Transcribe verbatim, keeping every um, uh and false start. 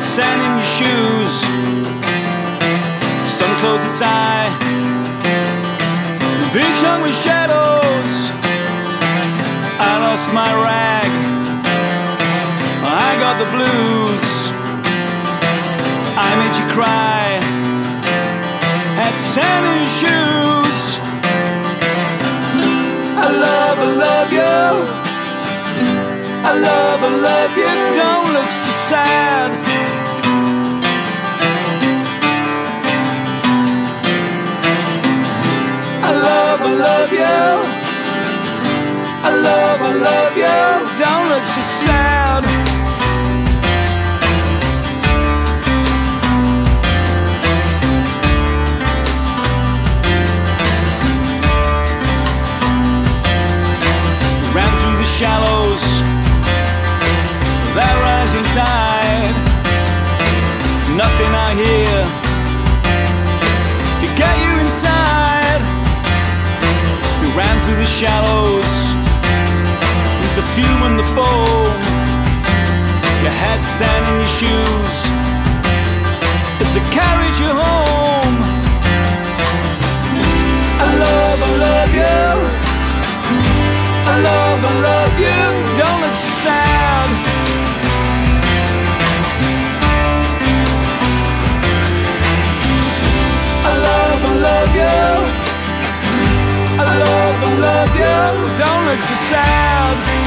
had sand in your shoes. Sun closed its eye. The beach hung with shadows. I lost my rag. I got the blues. I made you cry. Had sand in your shoes. I love, I love you. I love, I love you. Don't look so sad. I love, I love you. I love, I love you. Don't look so sad. Ran through the shallows, that rising tide. Nothing I hear could get you inside. We ran through the shallows with the fume and the foam. You had sand in your shoes as they carried you home. I love, I love you. I love, I love you. Don't look so sad. I love, I love you. I love, I love you. Don't look so sad.